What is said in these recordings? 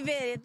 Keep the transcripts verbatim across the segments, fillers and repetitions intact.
vivere.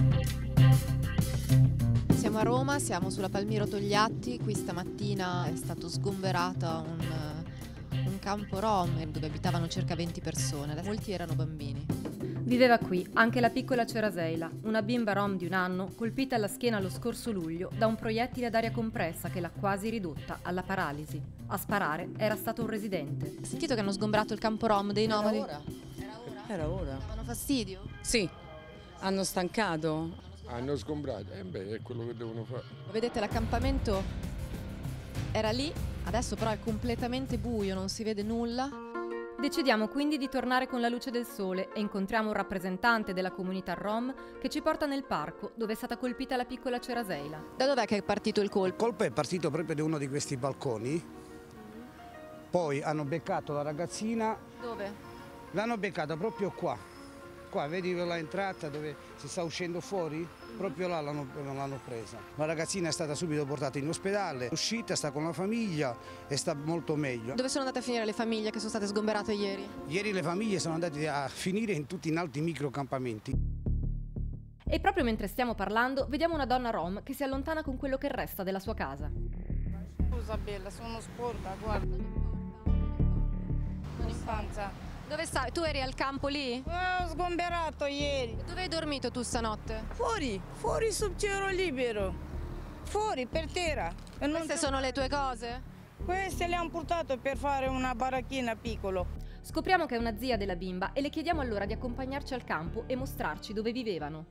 Siamo a Roma, siamo sulla Palmiro Togliatti. Qui stamattina è stato sgomberata un, un campo rom dove abitavano circa venti persone. Molti erano bambini. Viveva qui anche la piccola Ceraseila, una bimba rom di un anno colpita alla schiena lo scorso luglio da un proiettile ad aria compressa che l'ha quasi ridotta alla paralisi. A sparare era stato un residente. Hai sentito che hanno sgombrato il campo rom dei nomadi? Era ora. Era ora? Era ora. Davano fastidio? Sì, hanno stancato. Hanno sgombrato, eh beh, è quello che devono fare. Vedete, l'accampamento era lì, adesso però è completamente buio, non si vede nulla. Decidiamo quindi di tornare con la luce del sole e incontriamo un rappresentante della comunità rom che ci porta nel parco dove è stata colpita la piccola Ceraseila. Da dov'è che è partito il colpo? Il colpo è partito proprio da uno di questi balconi, poi hanno beccato la ragazzina. Dove? L'hanno beccata proprio qua, qua vedi la entrata dove si sta uscendo fuori? Proprio là l'hanno presa. La ragazzina è stata subito portata in ospedale, è uscita, sta con la famiglia e sta molto meglio. Dove sono andate a finire le famiglie che sono state sgomberate ieri? Ieri le famiglie sono andate a finire in tutti in altri microcampamenti. E proprio mentre stiamo parlando vediamo una donna rom che si allontana con quello che resta della sua casa. Scusa bella, sono sporca, guarda. Non in panza. Dove stai? Tu eri al campo lì? Ho sgomberato ieri. Dove hai dormito tu stanotte? Fuori, fuori sul cielo libero. Fuori, per terra. E non Queste sono le tue cose? Queste le hanno portate per fare una baracchina piccola. Scopriamo che è una zia della bimba e le chiediamo allora di accompagnarci al campo e mostrarci dove vivevano.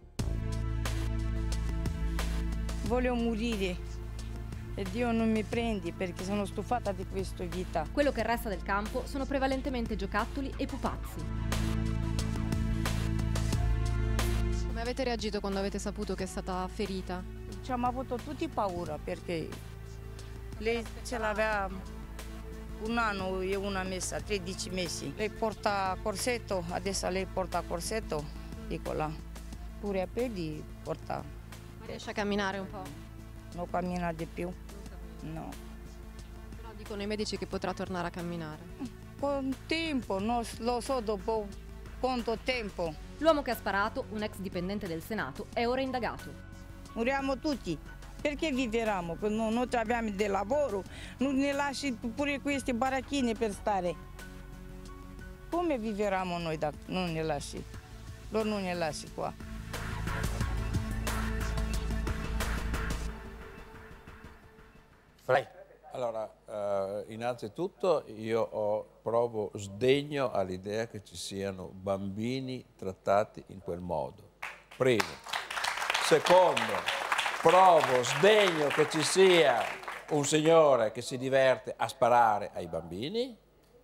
Voglio morire. E Dio non mi prendi perché sono stufata di questa vita. Quello che resta del campo sono prevalentemente giocattoli e pupazzi. Come avete reagito quando avete saputo che è stata ferita? Ci abbiamo avuto tutti paura perché lei ce l'aveva un anno e una messa, tredici mesi. Lei porta corsetto, adesso lei porta corsetto, piccola. Pure a piedi porta. Riesce a camminare un po'? Non cammina di più, no. Però dicono i medici che potrà tornare a camminare. Con tempo, non lo so dopo quanto tempo. L'uomo che ha sparato, un ex dipendente del Senato, è ora indagato. Moriamo tutti, perché vivremo? Non, non abbiamo del lavoro, non ne lasci pure queste baracchine per stare. Come vivremo noi da non ne lasci? Loro non ne lasci qua. Vai. Allora, eh, innanzitutto io ho, provo sdegno all'idea che ci siano bambini trattati in quel modo. Primo. Secondo, provo sdegno che ci sia un signore che si diverte a sparare ai bambini.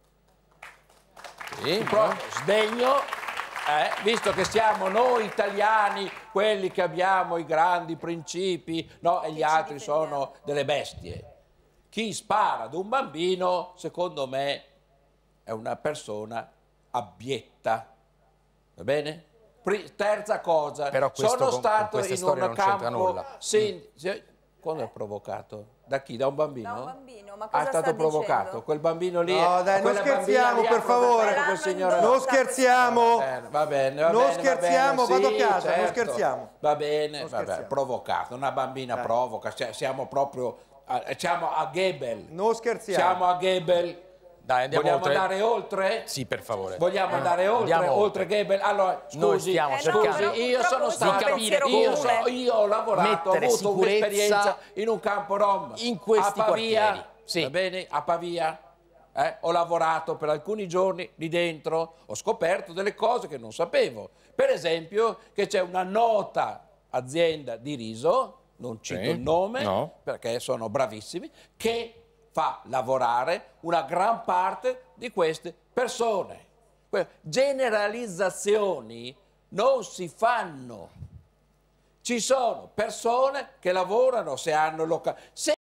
Sì, provo sdegno, eh, visto che siamo noi italiani quelli che abbiamo i grandi principi, no, e gli altri sono delle bestie. Chi spara ad un bambino, secondo me, è una persona abbietta. Va bene? Pri terza cosa, Però questo, sono con, stato con in un un campo... nulla. Sì, sì, quando è provocato? Da chi? Da un bambino? Da un bambino, ma cosa è stato sta provocato? dicendo? Quel bambino lì... No, dai, non scherziamo, per favore. Quel signore... Non scherziamo. Va bene, va bene, va non bene, scherziamo, va bene, vado sì, a casa, certo. non scherziamo. Va bene, non vabbè, provocato, una bambina dai. provoca, cioè, siamo proprio... Siamo a Goebbels. Non scherziamo. Siamo a Goebbels. Dai, andiamo Vogliamo oltre. andare oltre? Sì, per favore. Vogliamo eh. andare oltre, Andiamo oltre Goebbels? Allora, scusi, Noi stiamo eh, cercando scusi, io sono stato, capire io, so, io ho lavorato, ho mettere avuto un'esperienza sicurezza in un campo rom. in questi a Pavia, quartieri. Sì. Va bene? A Pavia. Eh, ho lavorato per alcuni giorni lì dentro, ho scoperto delle cose che non sapevo. Per esempio che c'è una nota azienda di riso, non cito sì. il nome, no. perché sono bravissimi, che fa lavorare una gran parte di queste persone. Generalizzazioni non si fanno. Ci sono persone che lavorano se hanno locali.